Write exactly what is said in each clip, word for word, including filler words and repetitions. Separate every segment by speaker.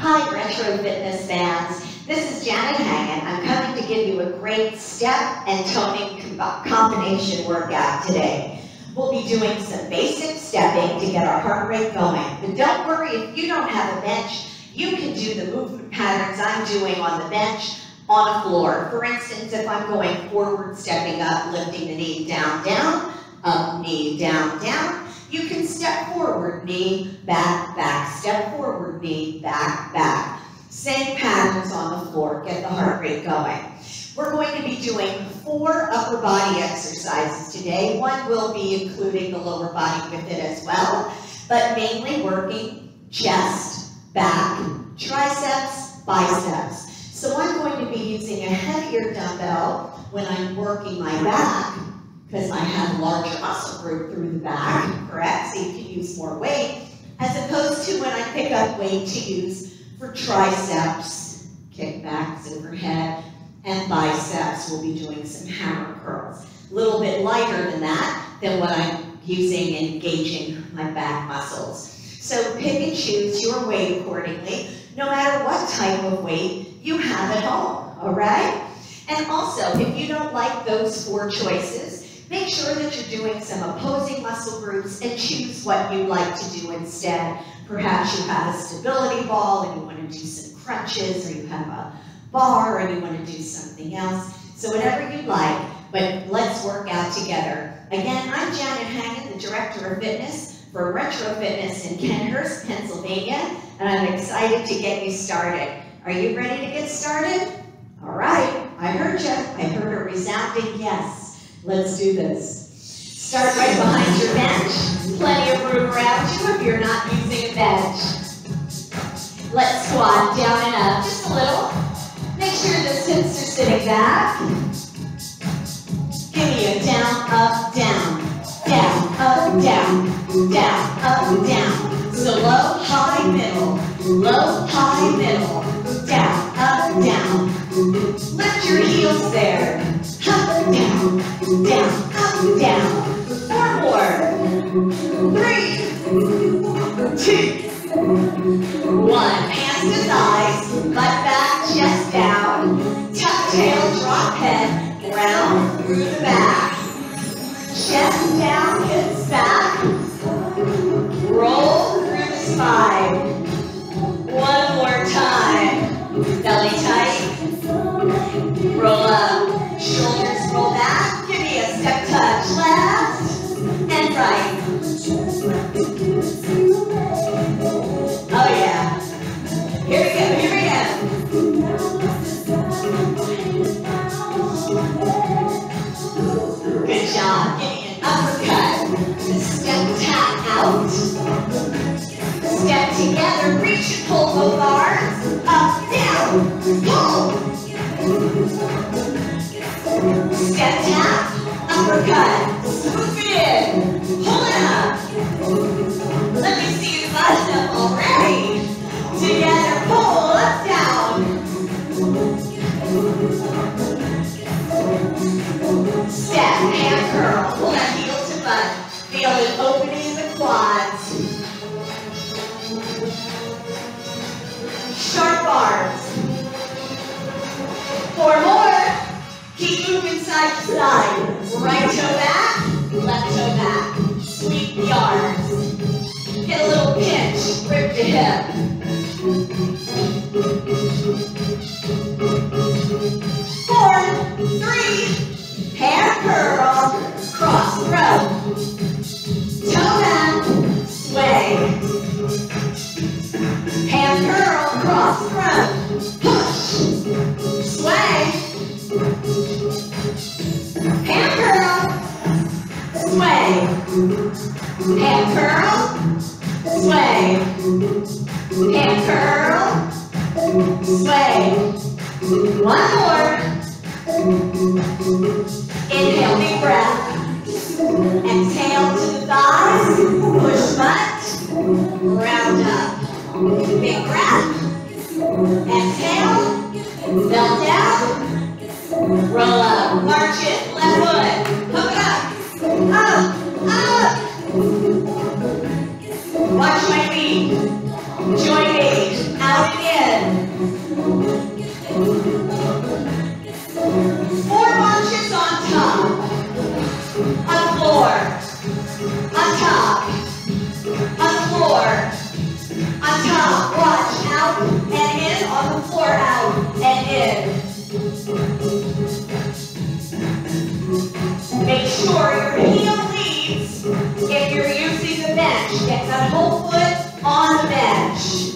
Speaker 1: Hi, Retro Fitness fans. This is Janet Hangen. I'm coming to give you a great step and toning combination workout today. We'll be doing some basic stepping to get our heart rate going. But don't worry, if you don't have a bench, you can do the movement patterns I'm doing on the bench on a floor. For instance, if I'm going forward, stepping up, lifting the knee down, down, up, knee, down, down, you can step forward, knee, back, back, step forward, knee, back, back. Same patterns on the floor, get the heart rate going. We're going to be doing four upper body exercises today. One will be including the lower body with it as well, but mainly working chest, back, triceps, biceps. So I'm going to be using a heavier dumbbell when I'm working my back, because I have a larger muscle group through the back, correct? So you can use more weight, as opposed to when I pick up weight to use for triceps, kickbacks overhead, and biceps. We'll be doing some hammer curls. A little bit lighter than that, than what I'm using and engaging my back muscles. So pick and choose your weight accordingly, no matter what type of weight you have at home, all right? And also, if you don't like those four choices, make sure that you're doing some opposing muscle groups and choose what you like to do instead. Perhaps you have a stability ball and you want to do some crunches, or you have a bar and you want to do something else. So whatever you like, but let's work out together. Again, I'm Janet Hangen, the Director of Fitness for Retro Fitness in Kenhurst, Pennsylvania, and I'm excited to get you started. Are you ready to get started? All right, I heard you. I heard a resounding yes. Let's do this. Start right behind your bench. Plenty of room around you if you're not using a bench. Let's squat down and up just a little. Make sure the hips are sitting back. Give me a down, up, down. Down, up, down. Down, up, down. So low, high, middle. Low, high, middle. Down, up, down. Lift your heels there. Up, down, down, up, down. Four more. Three, two, one. Hands to thighs, butt back, chest down. Tuck tail, drop head, round through the back. Chest down, hips back. Roll through the spine. One more time. Belly tight. Roll up. Shoulders roll back. Give me a step touch. Left and right. Oh yeah. Here we go. Here we go. Good job. Give me an uppercut. Step tap out. Step together. Reach and pull both arms. Up, down. Pull. Step tap, uppercut, swoop it in, pull it up. Let me see you bust up already. Together, pull, up, down. Step, hand curl, pull that heel to butt. Feel an opening in the quads. Sharp arms. Four more. Keep moving side to side. Right toe back, left toe back. Sweep the arms. Get a little pinch, grip the hip. Four, three, hand curl, cross throw. Toe back, sway. Hand curl, cross throw. Push, sway. Hand curl, sway. Hand curl, sway. Hand curl, sway. One more. Inhale, big breath. Exhale to the thighs. Push butt. Round up. Big breath. Exhale. Belt down. Roll up. March it. Left foot. Hook it up. Up. Up. Watch my feet. Joint age. Out and in. Stop, watch, out and in, on the floor, out and in. Make sure your heel leads if you're using the bench. Get that whole foot on the bench.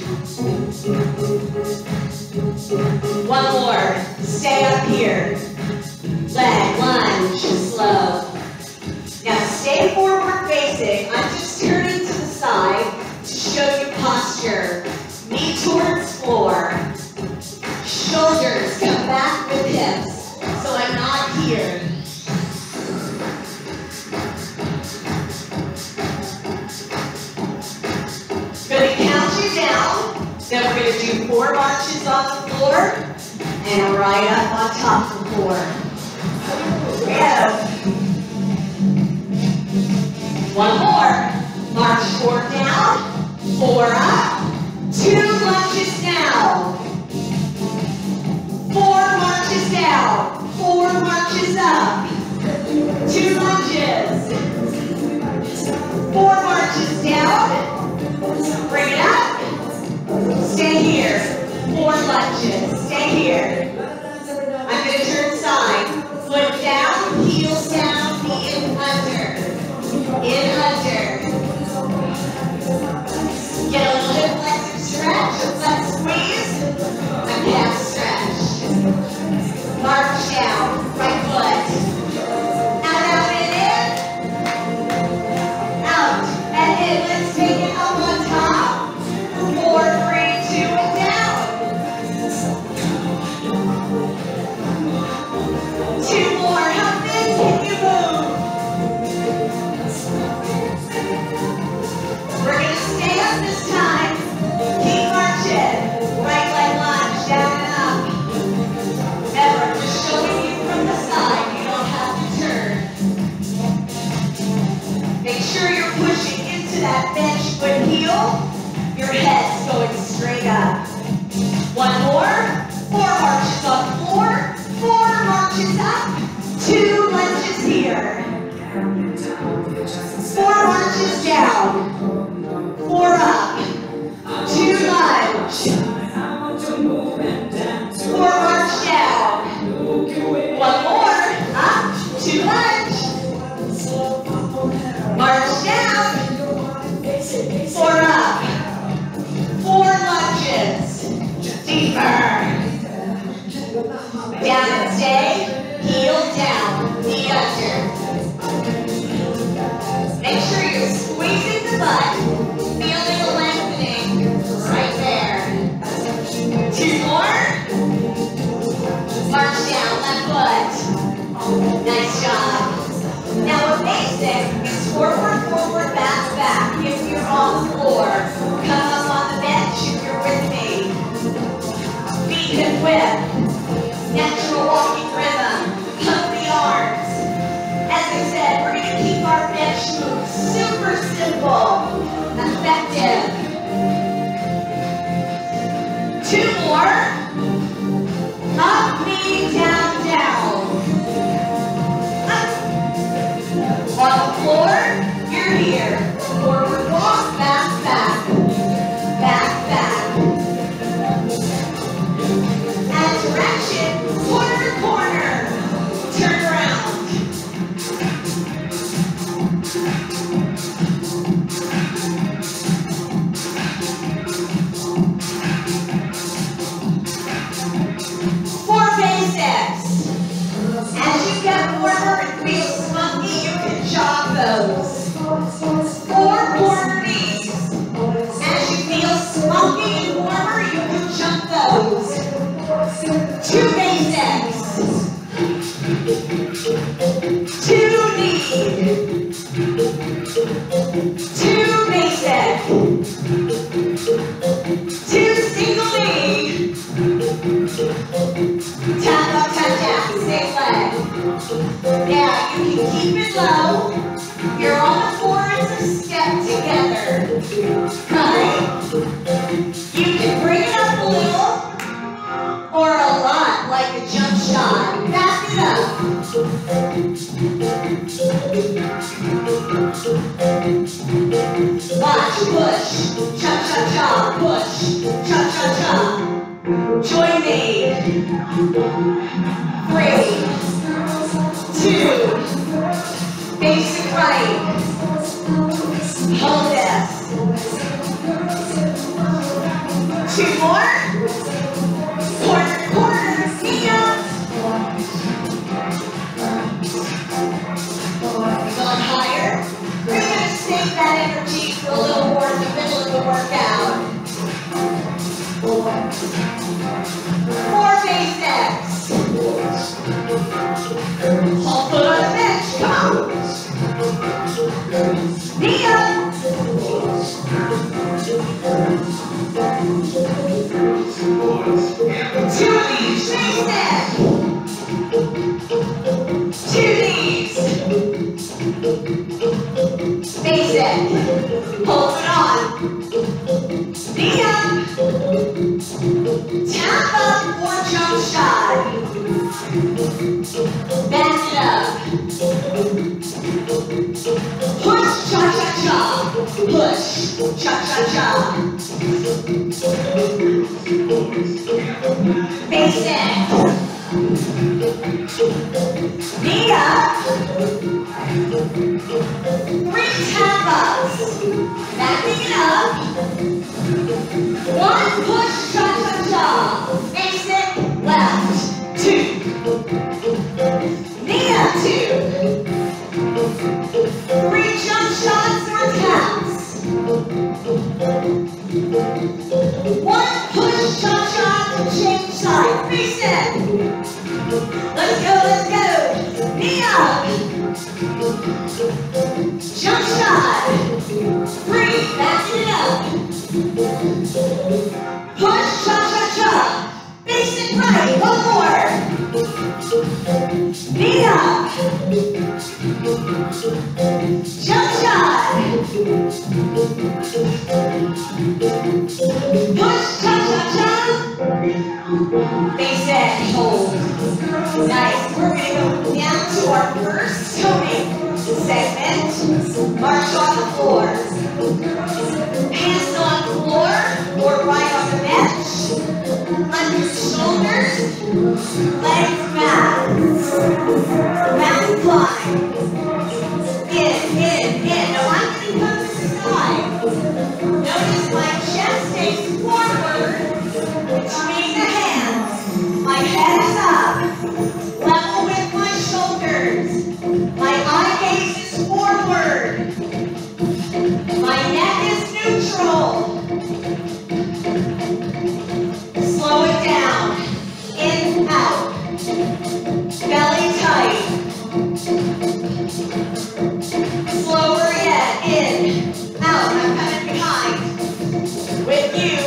Speaker 1: One more. Stay up here. Leg, lunge, slow. Now stay forward facing. I'm just turning to the side to show you posture. Knee towards floor. Shoulders come back with hips. So I'm not here. Going to count you down. Then we're going to do four marches on the floor and right up on top of the floor. Yes. One more. March four down, four up, two lunges down. Four marches down, four marches up, two lunges. Four marches down, bring it up. Stay here. Four lunges. Stay here. I'm going to turn side. Foot down, heels down, knee in under. In under. Get a little hip flexion stretch. Let's squeeze. And calf stretch. March down. Right foot. Out, out, and in. Out and in. Let's take it up on top. Four, three, two, and down. Two more. How big can you move? We're going to stay up this time. Keep marching. Right leg lunge, down and up. Remember, I'm just showing you from the side. You don't have to turn. Make sure you're pushing into that bench foot heel. Your head's going straight up. One more. Four marches on the floor. Four marches up. Two lunges here. Four marches down. Four up. Two lunge. Four march down. One more. Up. Two lunge. March down. Four up. Four lunges. Deeper. Down and stay. Heel down. Knee under. Make sure you're squeezing the butt. Feeling the lengthening. Right there. Two more. March down. Left foot. Nice job. Now a basic is forward, forward, back, back. If you're on the floor, come up on the bench if you're with me. Feet hip width. Natural walking rhythm. Pump the arms. As I said, we're going to keep our bench moves super simple, effective. Two more. Up, knee, down, down. Up. On the floor, you're here. Forward walk, back, back. Back, back. And direction, corner to corner. Turn around. Four basics. push, cha-cha-cha, push, cha-cha-cha. Join me. Three, two, basic right. Hold this. Two more. Corner, corner, knee up. Going higher. We're going to save that energy for a little more in the middle of the workout. More basics. Whole foot on the bench. Come on. Knee up. Two of these. Basic. Two knees. Basic. Hold it on. Knee up. Tap up or jump shot. Back it up. Push, cha-cha-cha. Push, cha-cha-cha. Basic. Knee up. Three tap-ups. Backing it up. One push, cha-cha-cha. Basic, left. Two. Knee up, two. Three jump shots or taps. One push, cha-cha, change side. Basic. Let's go, let's go. Knee up. Jump shot. Three, backing it up. Push, cha-cha-cha. Basic right, one more. Knee up. Jump shot. Push, cha-cha-cha. Basic, hold. Nice. We're going to go down to our first toning segment. March on the floor. Hands on the floor or right on the bench. Under the shoulders. Legs back. Back climb. In, in, in. Now I'm going to come to the side. Notice my chest stays forward. Between the hands. My head is up. Level with my shoulders. My eye gaze is forward. My neck is neutral. Slow it down. In, out. Belly tight. Slower yet. In, out. I'm coming behind. With you.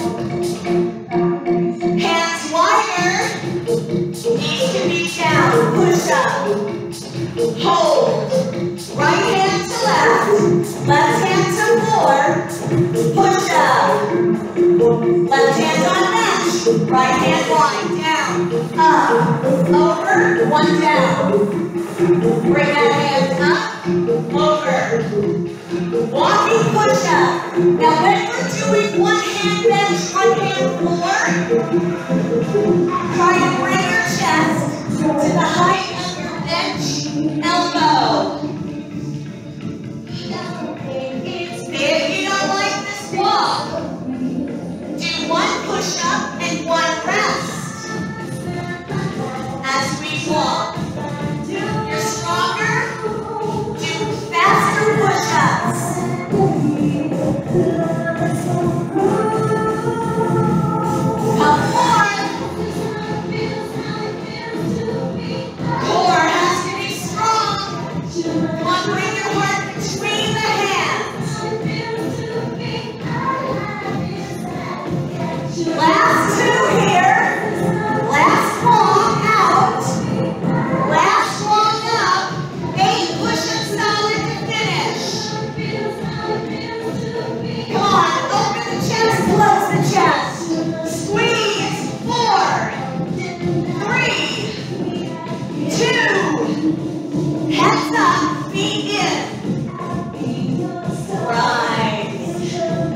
Speaker 1: Hands wider. Knees can be down. Push up. Hold. Right hand to left. Left hand to floor. Push up. Left hand on bench. Right hand wide. Down. Up. Over. One down. Bring that hand up. Over. Walking push up. Now when we're doing one hand bench, one hand floor, try to bring your chest to the height of your bench elbow. If you don't like this walk, do one push-up and one rest as we walk. You're stronger, do faster push-ups. Come on. Core has to be strong. Come on, bring your heart between the hands. Last two here. Last long out. Last long up. Eight push-ups solid to finish. Come on, open the chest, close the chest. Squeeze. Four. Three. Two. Heads up, feet in. Rise.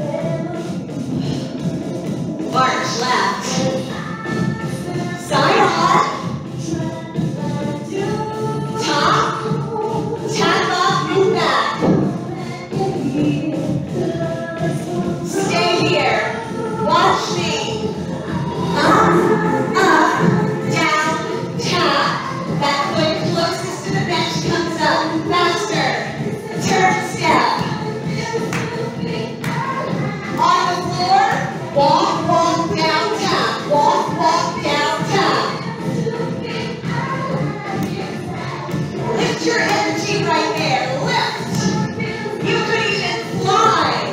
Speaker 1: Watch me. Up, up, down, tap. That foot closest to the bench comes up. Faster. Turn step. On the floor, walk, walk, down, tap. Walk, walk, down, tap. Lift your energy right there. Lift. You could even fly.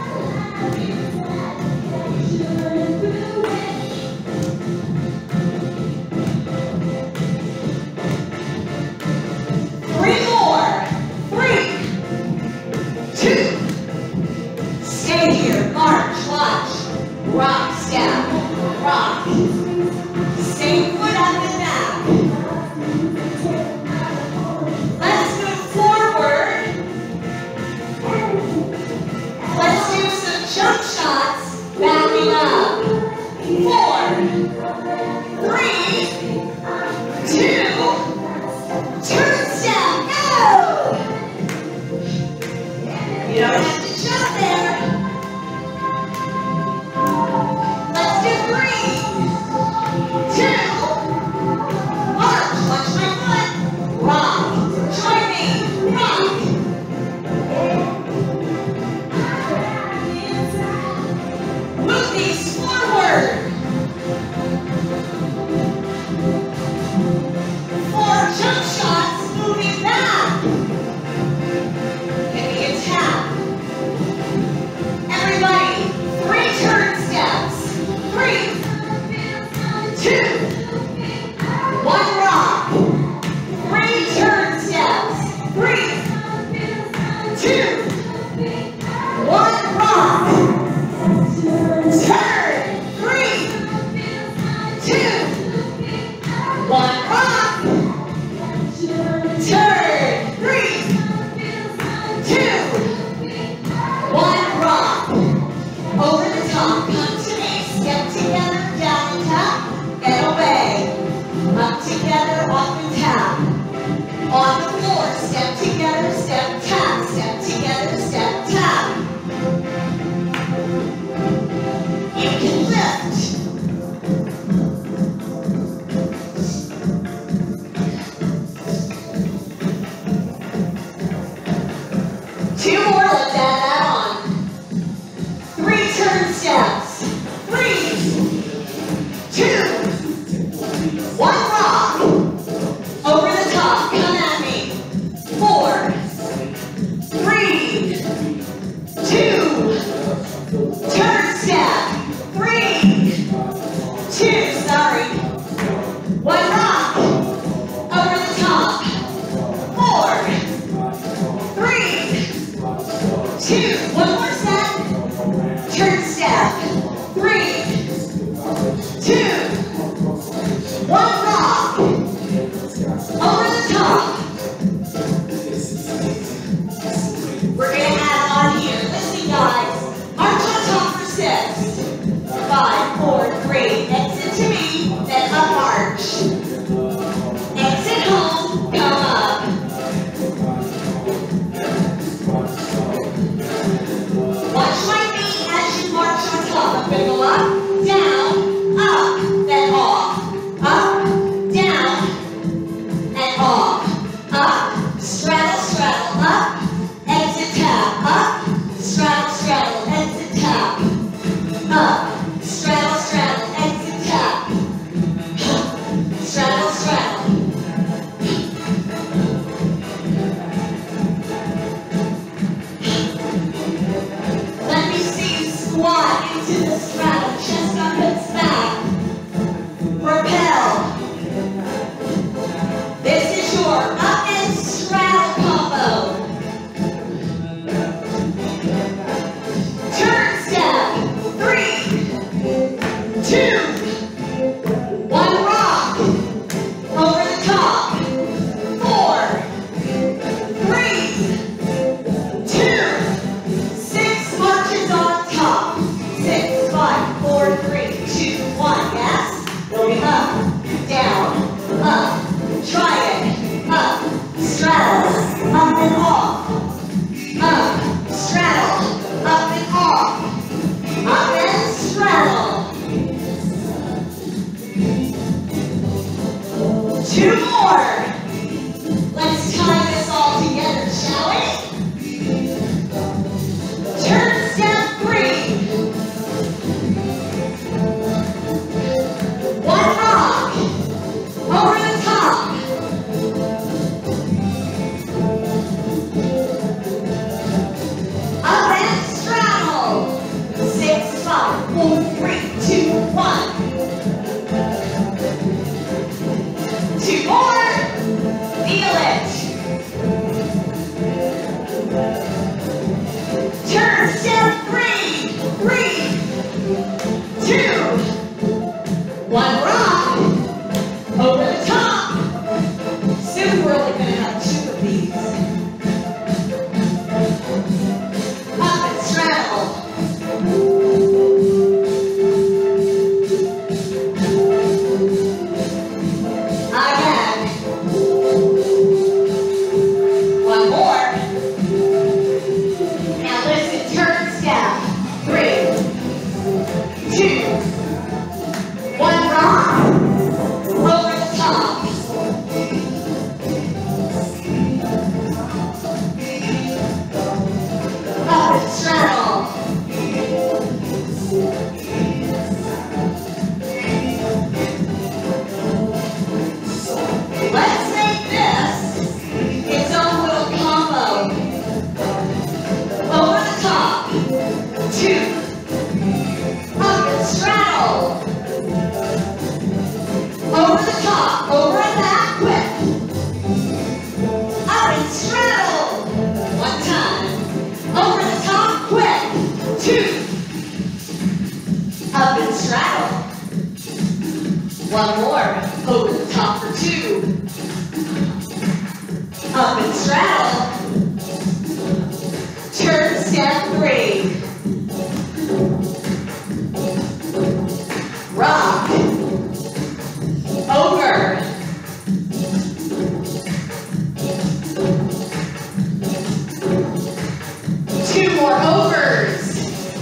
Speaker 1: Three more. Three. Two. Stay here. March. Watch. Rock step. Rock. Same foot on the back. Let's move forward. Let's do some jump shots. Backing up. Four. Three. Two. Turn step. Go. You don't have to jump there. Let's do three, two, march. Watch my foot. Rock. Join me. Rock. Move these forward. Four jump shots. Moving back. Give me a tap. Everybody, three turn steps. Three, two, one rock. Three turn steps. Three, two, one rock. Turn. Three, two, one rock. Turn. Three, two, one rock. Over the top. Come to me. Step together. Down and tap. And obey. Up together. Off and tap. On the floor. Step together. Step tap. Step together. Step tap. You can lift. Two more. Let's add that on. Three turn steps. Three, two, one rock. Over the top. Come at me. Four, three, two, turn step. Three, two, sorry. One rock. Over the top. Four, three, two, one more set. Turn step. Three, two, one rock. Over the top. We're going to add on here. Listen, guys. March on top for six. Five, four, three. Exit to me, then up march. Exit home, come up. Watch my feet as you march on top. I'm going to go up, down, up, then off. Up, down, and off. Up, straddle, straddle, up, exit tap. Up, straddle, straddle, exit tap. Up, straddle, straddle, exit tap. Straddle, straddle. Let me see you squat into the straddle. Chest up, hips back. Propel. This is your up and straddle combo. Turn step. Three, two, one rock. Over the top. Four, three, two, six marches on top. Six, five, four, three, two, five, four, three, two, one. Two more. Feel it. Turn, step, three, three, two, one, rock, over the top. Soon we're only going to have two of these. Up and straddle. Again. One more. Now listen, turn, step. Three, two, one, rock, over the top. Up and straddle. Let's make this its own little combo. Over the top. Two. Up and straddle. Over the top. Over and back. Quick. Up and straddle. One time. Over the top. Quick. Two. Up and straddle. One more. Over the top for two. Up and straddle. Turn, step, three. Rock. Over. Two more overs.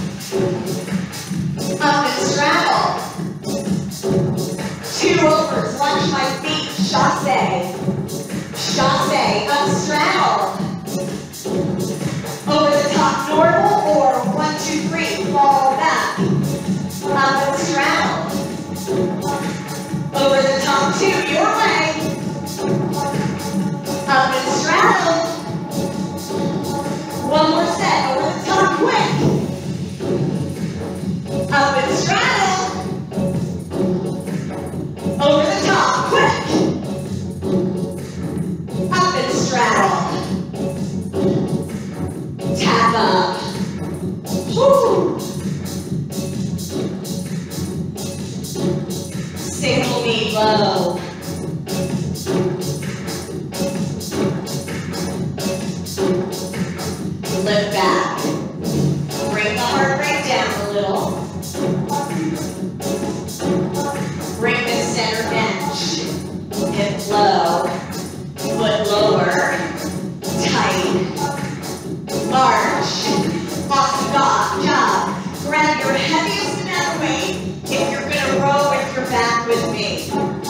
Speaker 1: Up and straddle. Two overs. Lunge my feet. Chasse. Chasse. Up straddle. Over the top normal or one, two, three. Fall back. Up and straddle. Over the top two. Your way. Up and straddle. One more set. Over the top quick. Up and straddle. Over the top quick. Up and straddle. Tap up. Woo. Single knee low. Lift back. Bring the heart rate down a little. Bring the center bench. Hip low. Foot lower. Tight. Arch. Off the job. Grab your heaviest amount of weight if you're going to row with your back with me.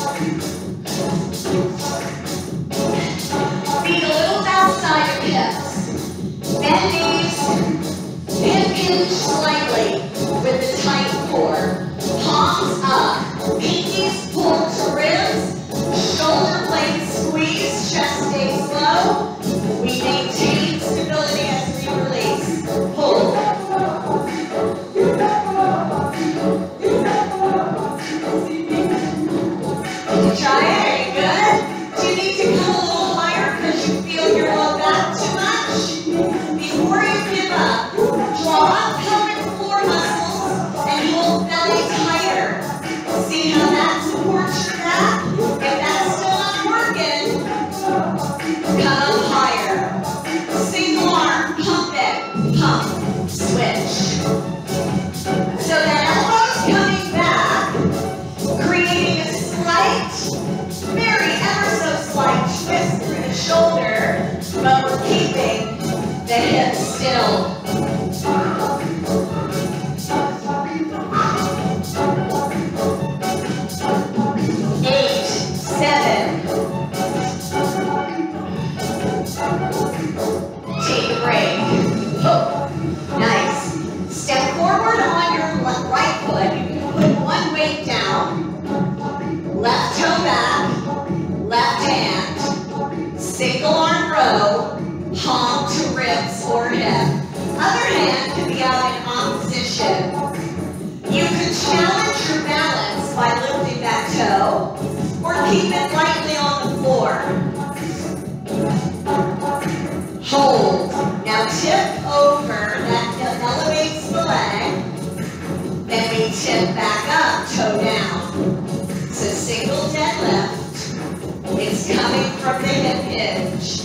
Speaker 1: Feet a little outside your hips. Bend knees. Hip hinge slightly with the tight core. Palms up. Pinkies pull to ribs. Shoulder blades squeeze. Chest stays low. We maintain stability as we release. Pull. tip back up, toe down. So single deadlift. It's coming from the hip hinge.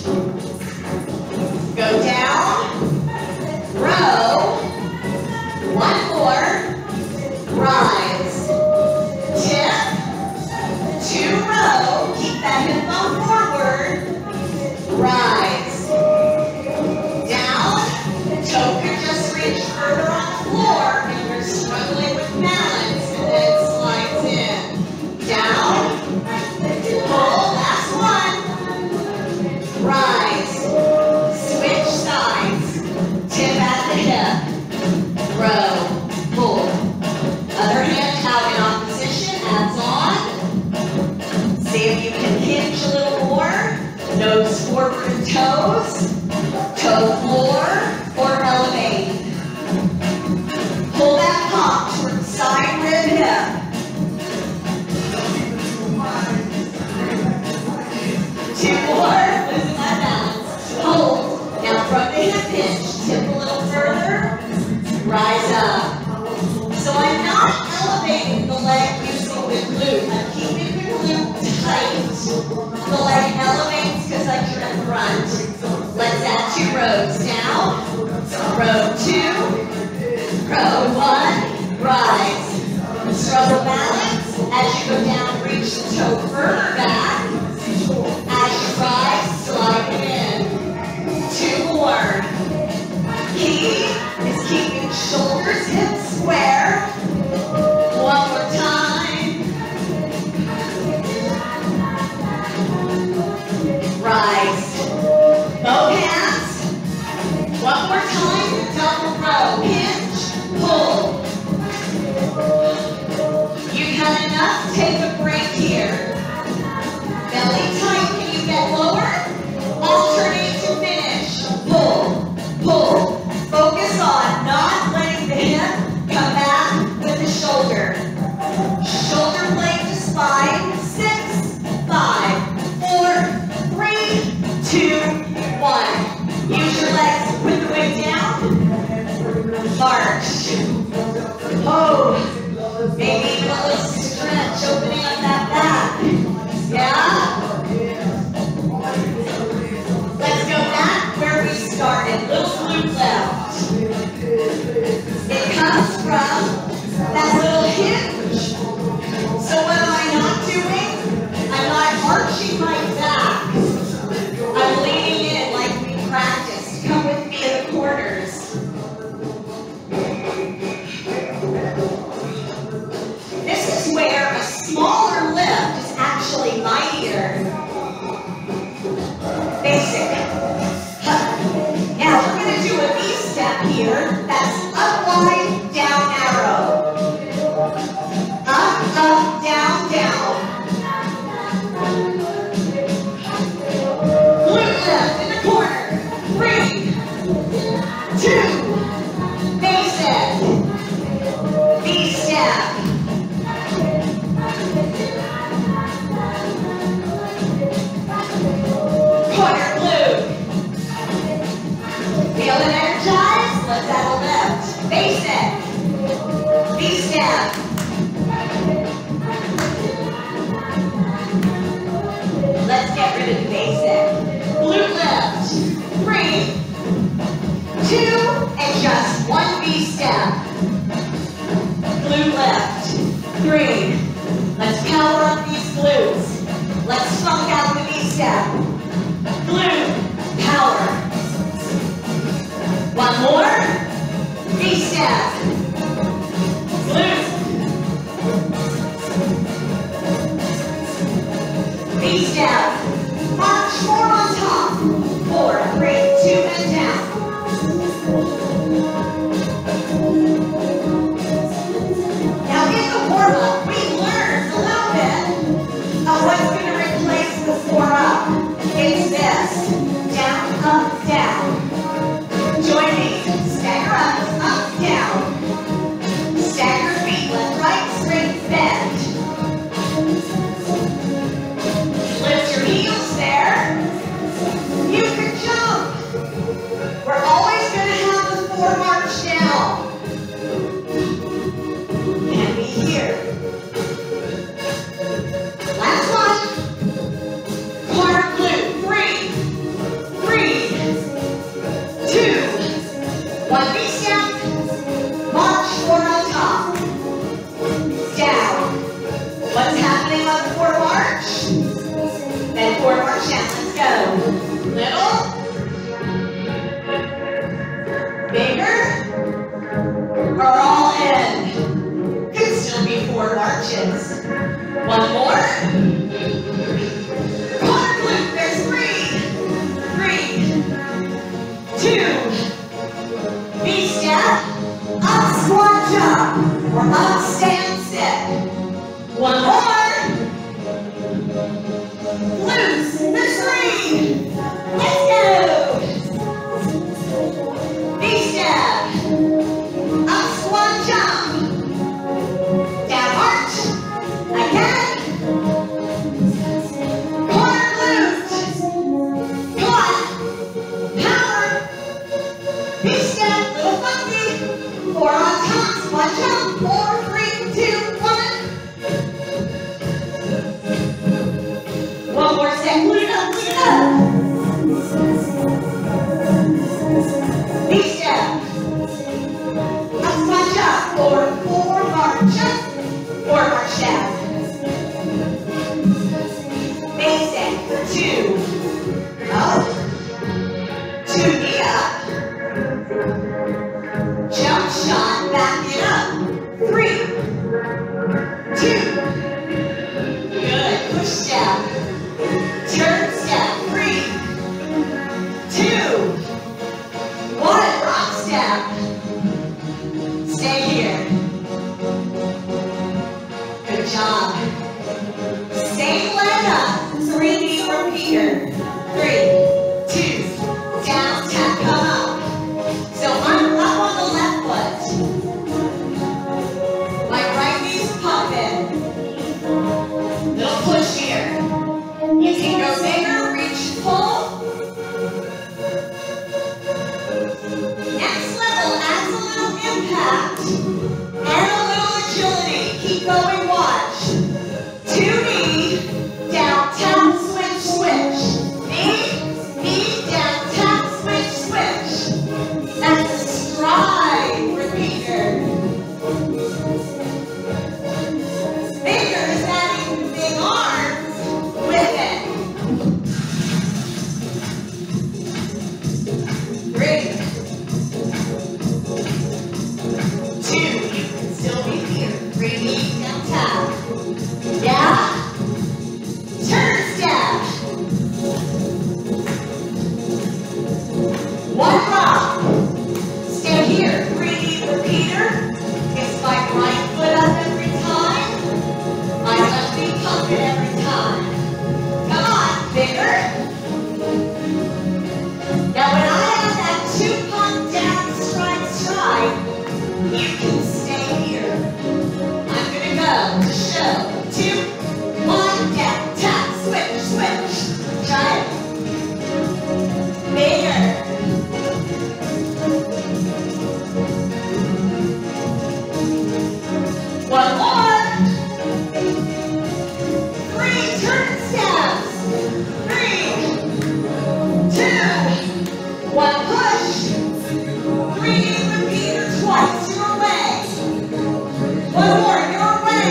Speaker 1: Go down, row, one more, rise, tip, two row, keep that hip bone forward, rise, down, toe could just reach further on the floor and you're struggling with balance, and then it slides in, down, pull, last one, rise, switch sides, tip at the hip, row, pull, other hand out in opposition, abs on, see if you can hinge a little more, nose forward and toes, toe floor, or elevate, pull that palm towards side rib hip, two more, losing that balance, hold, now from the hip hinge, tip a little further, rise up. So I'm not elevating the leg using the glute, I'm keeping the glute tight. The leg elevates because I turn front. Let's add two rows, down, row two, row one, rise. Struggle balance, as you go down, reach the toe further back. As you rise, slide it in. Two more. Key is keeping shoulders, hips square. One more time. Rise. Both hands. One more time. Double row. Hinge. Pull. You've had enough. Take a break here. Belly tight. Can you get lower? Alternate to finish. Pull. Pull. Focus on not letting the hip come back with the shoulder. Shoulder blade to spine. Six, five, four, three, two, one. Use your legs. Put the weight down. March. Oh, maybe even a little stretch, opening up that back. Yeah? Let's go back where we started. Little glute left. It comes from that little hinge. So what am I not doing? I'm not arching my back. I'm leaning in like we practiced. Come with me in the corners. This is where a smaller lift is actually mightier. Basic. Now we're going to do a V-step here. That's up, wide, down, arrow. Up, up, down, down. Glute lift in the corner. Three, two, basic. V-step. Corner glute. Feeling energized? Let's add a lift. Basic. V-step. Let's get rid of the basic. Glute lift. Three, two, and just one V-step. Glute lift. Three. Let's power up these glutes. Let's funk out the V-step. Glute. Power. One more. V-step. Glute. V-step. March forward on top. Four, three, two, and down. Now in the warm-up, we learned a little bit of what's going to replace the four-up. It's this. Down, up, down. Join me. Stagger up, up, down. Corner glute, there's three. Three. Two. V-step. Up, squat, jump. Or up, stand, sit. One more. Glutes, there's three. Let's go. V-step. Up, squat, jump. Down arch. Again. Corner glute. Come on. Power. V-step, little funky. Four on top, squat, jump. Four, three, two, one. One more set. Glute it up, glute it up. V-step. Up, squat, jump. Four, four, march up. Four, march down. Basic. Two. Up. Two, knee up. Jump shot, back it up. Three. Two. Good. Push step. Turn step. Three. Two. One. Rock step. Stay here. Good job. Same leg up. Three knee repeater. Three. Two. Down, tap, come up. So I'm up on the left foot. My right knee's pumping. Little push here. You can go bigger, reach, pull. Next level adds a little impact and a little agility. Keep going, watch. Two knee, down, tap, switch, switch. Knee, knee, down, tap, switch, switch. That's a stride repeater. Bigger is adding big arms with it. Three. Two. You can still be here. Three knees down, tap. Yeah. Turn step. One rock. Stay here. Three knee repeater. It's my right foot up every time. My left knee pumping every time. Come on, bigger. Now when I have that two pump down, stride, stride, you can stay here. I'm gonna go to show. Two, one, down, tap, switch, switch. Try it. Bigger. One more. Three turn steps. Three, two, one push. Three repeater twice. Your way. One more. Your way.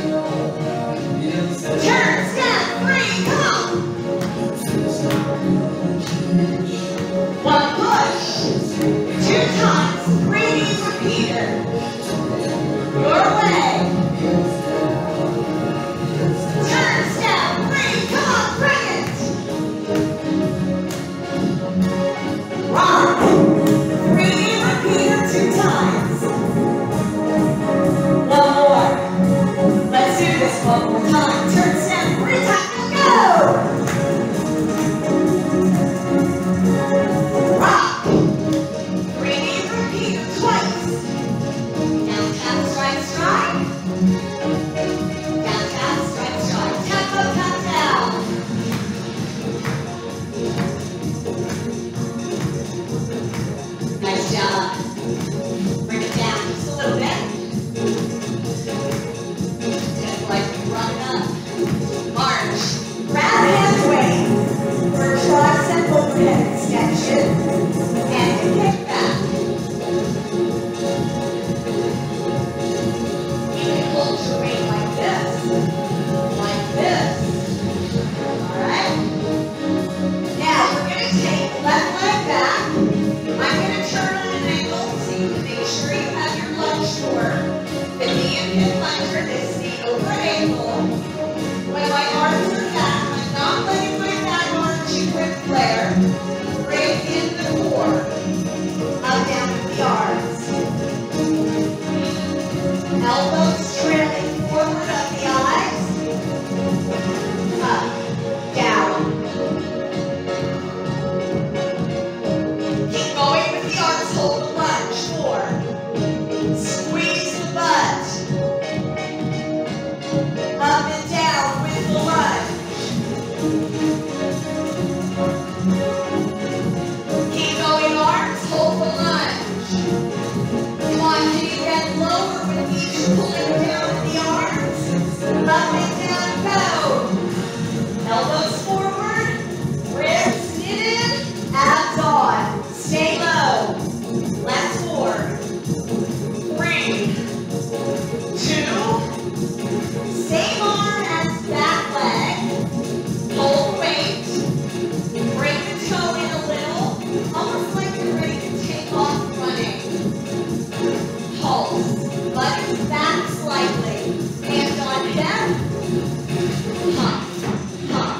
Speaker 1: Turn step. Three. Come on. One push. Two times. Three knee repeater. Your way. Turn step. Three. Come on. Bring it. Rock. Three knee repeater two times. One more. Let's do this one more time. Turn step. Three times. Go. Rock. Three knee repeater twice. Down, tap, stride, stride. Down, tap, stride, stride. Tap up, tap down. Nice job. Bring it down just a little bit. Just like you run it up. March. Grab handway for tricep overhead extension and a kick back. You can hold your weight like this, like this. All right? Now we're going to take left leg back. I'm going to turn on an angle so you can make sure you have your lunge forward. The knee and hip plunger, this knee over ankle. What do I pulling down with the arms, up and down, go. Elbows forward, ribs knitted, abs on. Stay low. Last four, three, two, same arm as back leg. Hold weight. Bring the toe in a little, almost like you're ready to take off running. Pulse. Buttons back slightly. Hands on hip. Hump. Hump.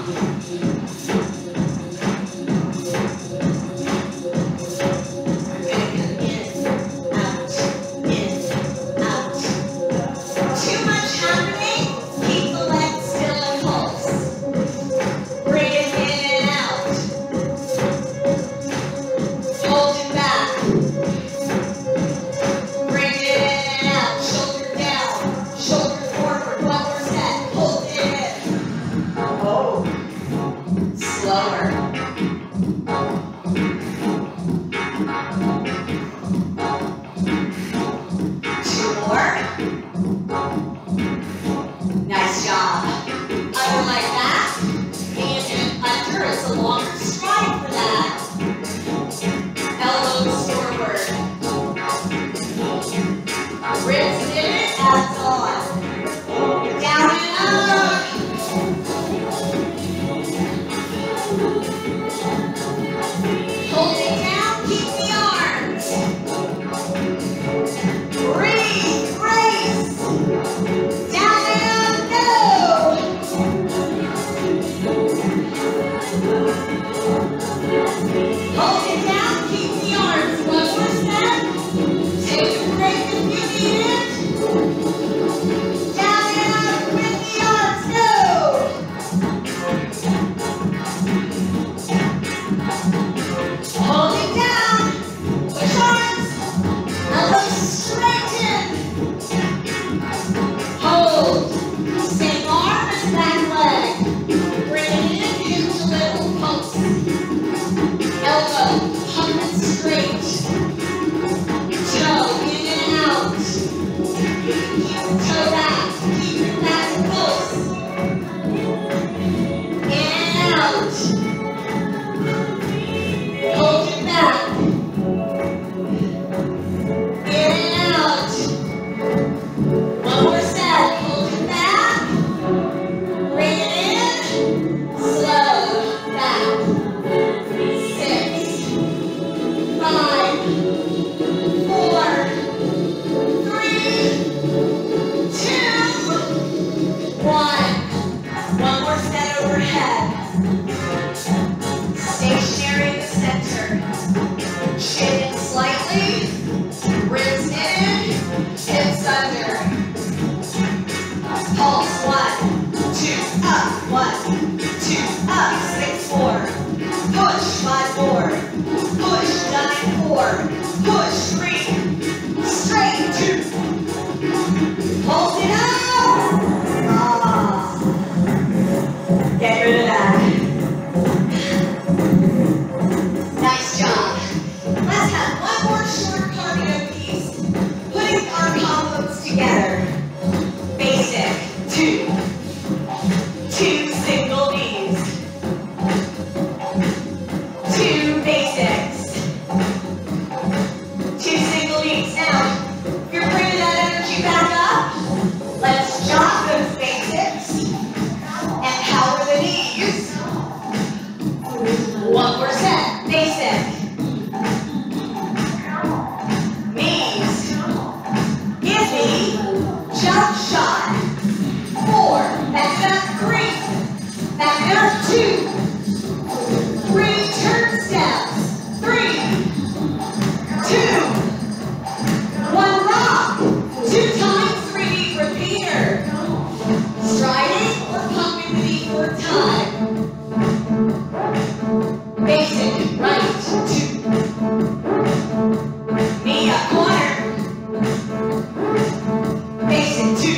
Speaker 2: Basic two.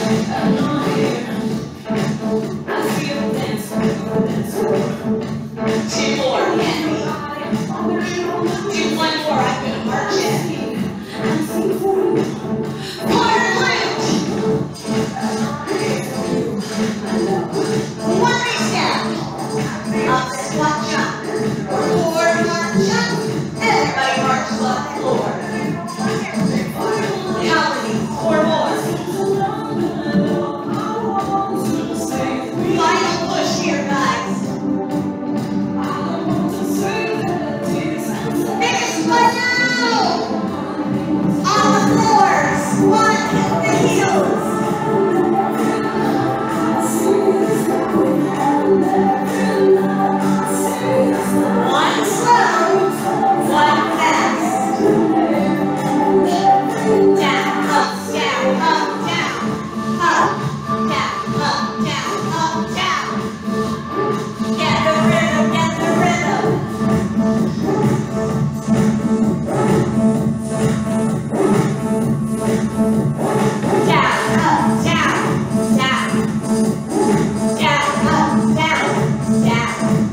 Speaker 1: Two more, hit me. Do one more, I'm gonna march it. Quarter glute. One re-step. Up squat jump. Forward march jump. Everybody marches on the floor. How many? Four more. Final push here, guys. Make a squat now. On the floor. Squat the heels. One slow, one fast. Down, up, down, up, down. Up, down, up, down, up, down. Get the rhythm, get the rhythm. Down, up, down, down. Down, up, down, down.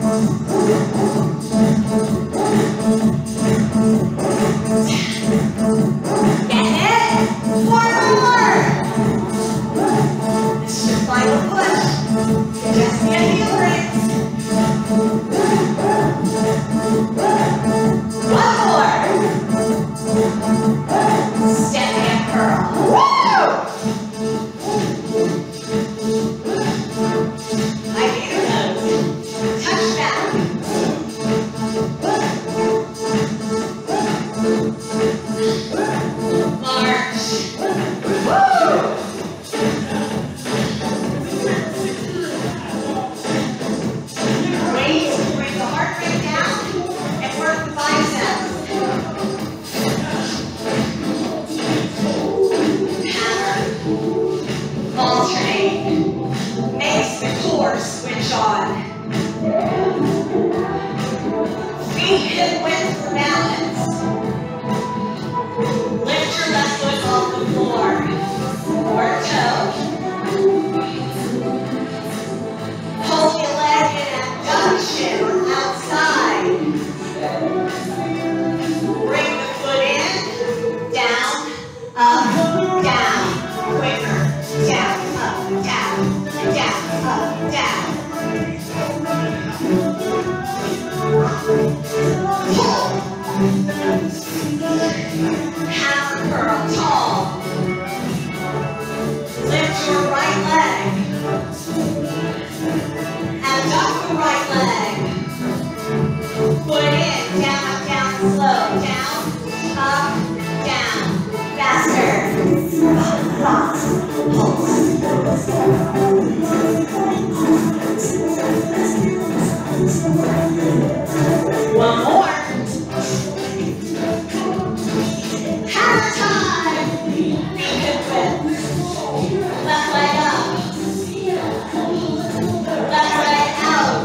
Speaker 1: Get it? Four more. This is your final push. Just get heel breaks. One more. Step and curl. Woo! I need a nose. Touch back. March. Woo! Wait to bring the heart rate down and work the biceps. Hammer. Alternate. Makes the core switch on. Feet hip width for balance. Lift your left foot off the floor, or toe. Hold your leg in abduction outside. Bring the foot in, down, up, down. Quicker. Down, up, down, down, up, down. Pull. Hammer curl tall. Lift your right leg. Abduct the right leg. Foot in, down, up, down, slow. Down, up, down. Faster. One more. Hammer time. Feet hip width. Left leg up. Left leg out.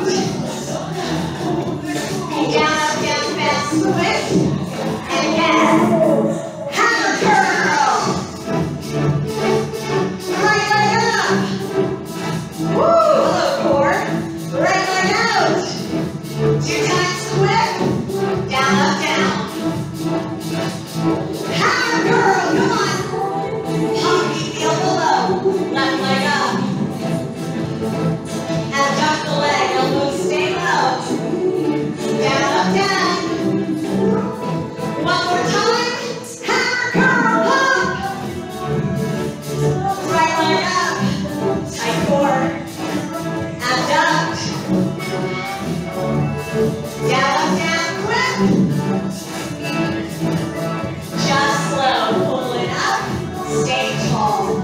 Speaker 1: Down, up, down, fast, quick. And again. Hammer curl. Right leg up. Woo! Hello, core. Right leg out. Two times quick. Down, up, down. Hammer curl, come on. Hockey heel below. Left leg up. Abduct the leg, elbows stay low. Down, up, down. One more time. Hammer curl, up. Right leg up. Tight core. Abduct. Down, up, down, quick. Just slow. Pull it up. Stay tall.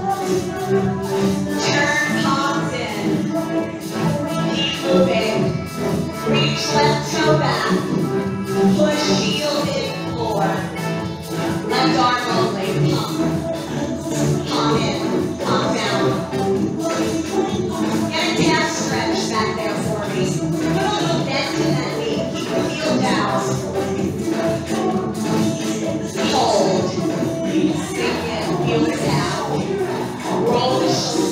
Speaker 1: Turn palms in. Keep moving. Reach left toe back. Push heel in floor. Left arm only. Palm. Palm in. Palm down. Get a calf stretch back there for me. Put a little bend in that knee. Keep the heel down. Hold. Sink in. Heel down. Roll the shoulders.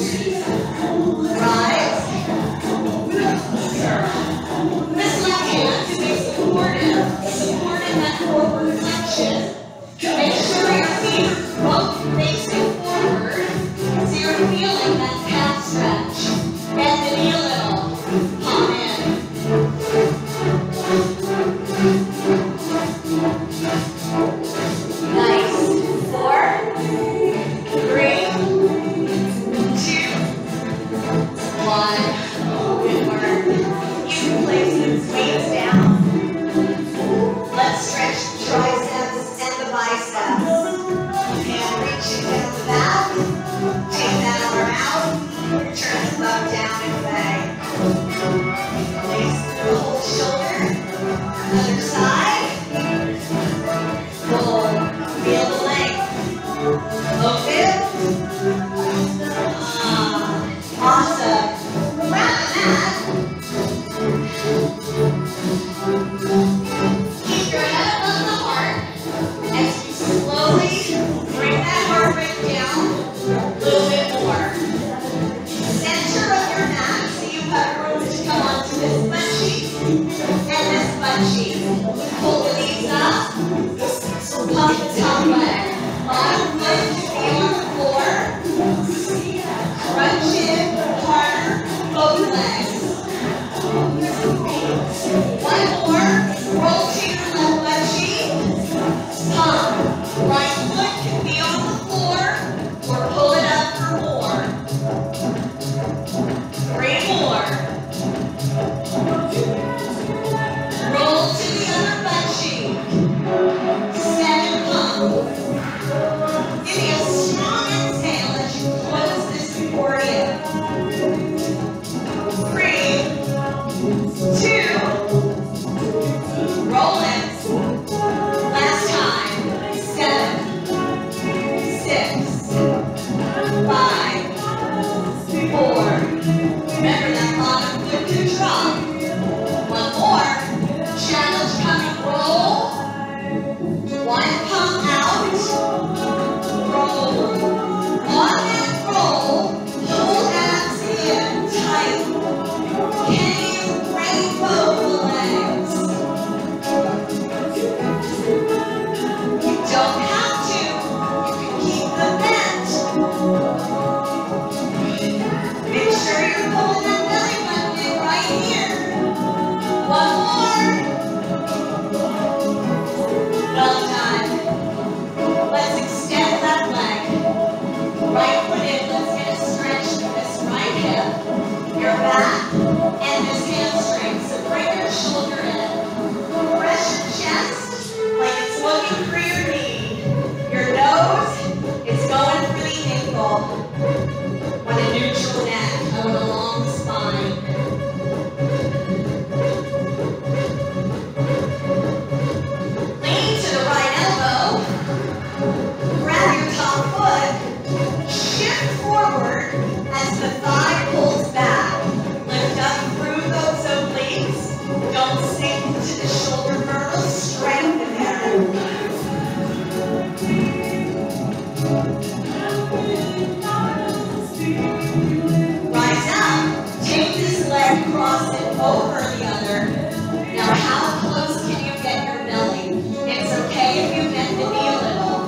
Speaker 1: over the other. Now, how close can you get your belly? It's okay if you bend the knee a little.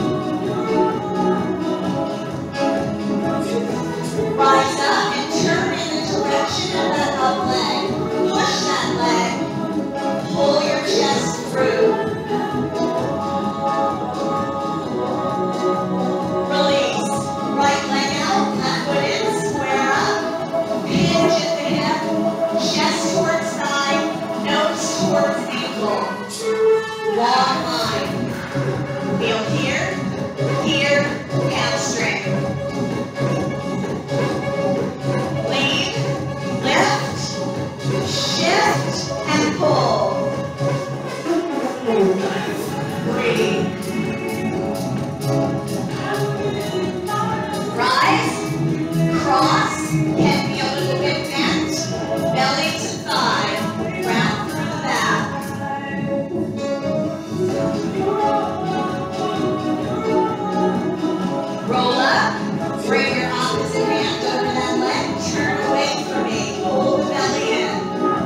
Speaker 1: Rise up and turn in the direction of that up leg. Push that leg. Pull your chest through. Release. Right leg out, left foot in, square up. Hinge at the hip. Chest towards thigh, nose towards ankle. Long line. Feel here, here, hamstring. Lead, lift, shift, and pull. Breathe. Rise, cross, can be a little bit bent, belly to thigh, round through the back. Roll up, bring your opposite hand over that leg, turn away from me, pull the belly in.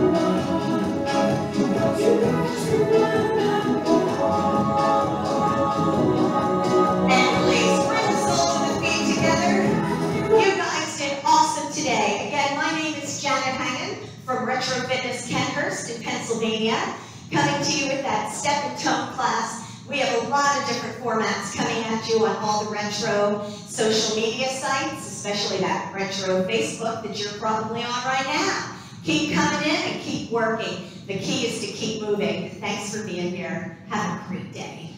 Speaker 1: And release, bring the soles of the feet together. You guys did awesome today. Again, my name is Janet Hangen from Retro Fitness Kenhurst in Pennsylvania, coming to you with that step and tone class. We have a lot of different formats coming at you on all the retro social media sites, especially that retro Facebook that you're probably on right now. Keep coming in and keep working. The key is to keep moving. Thanks for being here. Have a great day.